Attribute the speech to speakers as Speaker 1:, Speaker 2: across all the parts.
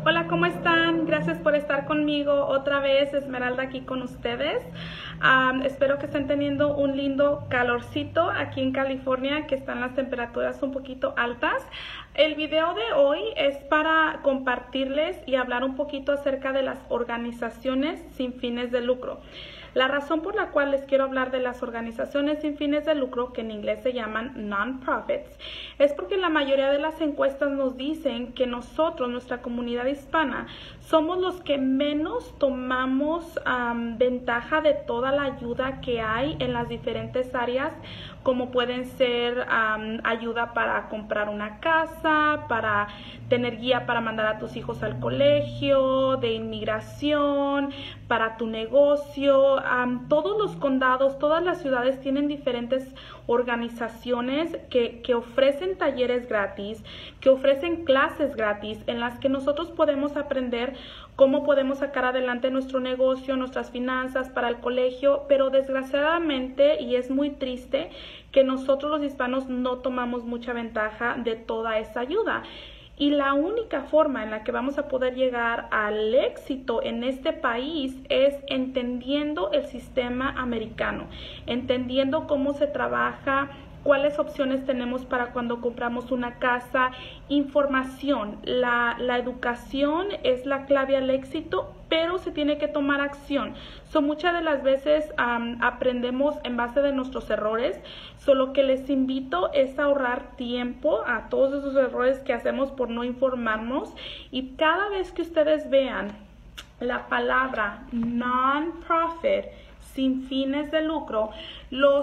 Speaker 1: Hola, ¿cómo están? Gracias por estar conmigo otra vez, Esmeralda aquí con ustedes. Espero que estén teniendo un lindo calorcito aquí en California, que están las temperaturas un poquito altas. El video de hoy es para compartirles y hablar un poquito acerca de las organizaciones sin fines de lucro. La razón por la cual les quiero hablar de las organizaciones sin fines de lucro, que en inglés se llaman non-profits, es porque la mayoría de las encuestas nos dicen que nosotros, nuestra comunidad hispana, somos los que menos tomamos ventaja de toda la ayuda que hay en las diferentes áreas, como pueden ser ayuda para comprar una casa, para tener guía para mandar a tus hijos al colegio, de inmigración, para tu negocio. Todos los condados, todas las ciudades tienen diferentes organizaciones que ofrecen talleres gratis, que ofrecen clases gratis en las que nosotros podemos aprender cómo podemos sacar adelante nuestro negocio, nuestras finanzas para el colegio, pero desgraciadamente, y es muy triste, que nosotros los hispanos no tomamos mucha ventaja de toda esa ayuda. Y la única forma en la que vamos a poder llegar al éxito en este país es entendiendo el sistema americano, entendiendo cómo se trabaja, cuáles opciones tenemos para cuando compramos una casa, información. La educación es la clave al éxito, pero se tiene que tomar acción. Muchas de las veces aprendemos en base de nuestros errores. Lo que les invito es a ahorrar tiempo a todos esos errores que hacemos por no informarnos, y cada vez que ustedes vean la palabra non-profit, sin fines de lucro, los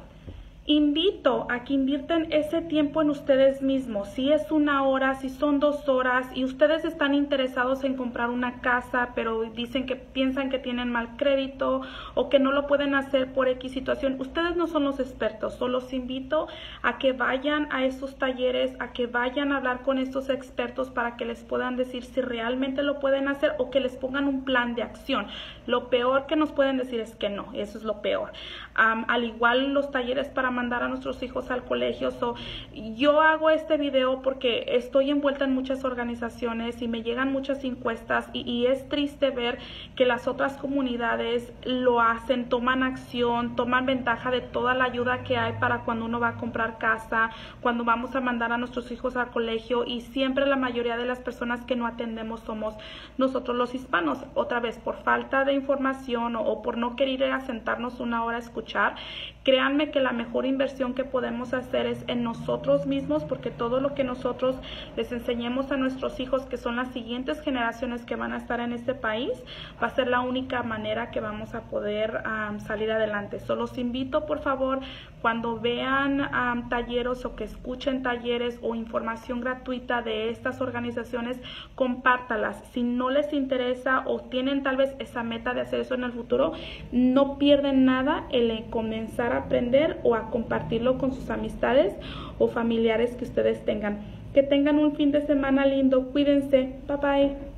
Speaker 1: invito a que inviertan ese tiempo en ustedes mismos. Si es 1 hora, si son 2 horas, y ustedes están interesados en comprar una casa, pero piensan que tienen mal crédito o que no lo pueden hacer por X situación, ustedes no son los expertos. Solo los invito a que vayan a esos talleres, a que vayan a hablar con estos expertos para que les puedan decir si realmente lo pueden hacer o que les pongan un plan de acción. Lo peor que nos pueden decir es que no, eso es lo peor. Al igual los talleres para mandar a nuestros hijos al colegio. Yo hago este video porque estoy envuelta en muchas organizaciones y me llegan muchas encuestas, y es triste ver que las otras comunidades lo hacen, toman acción, toman ventaja de toda la ayuda que hay para cuando uno va a comprar casa, cuando vamos a mandar a nuestros hijos al colegio, y siempre la mayoría de las personas que no atendemos somos nosotros los hispanos, otra vez por falta de información o por no querer ir a sentarnos 1 hora a escuchar. Créanme que la mejor inversión que podemos hacer es en nosotros mismos, porque todo lo que nosotros les enseñemos a nuestros hijos, que son las siguientes generaciones que van a estar en este país, va a ser la única manera que vamos a poder salir adelante. Los invito, por favor, cuando vean talleres o que escuchen talleres o información gratuita de estas organizaciones, compártalas. Si no les interesa o tienen tal vez esa meta de hacer eso en el futuro, no pierden nada en comenzar a aprender o a compartirlo con sus amistades o familiares que ustedes tengan. Que tengan un fin de semana lindo. Cuídense. Bye bye.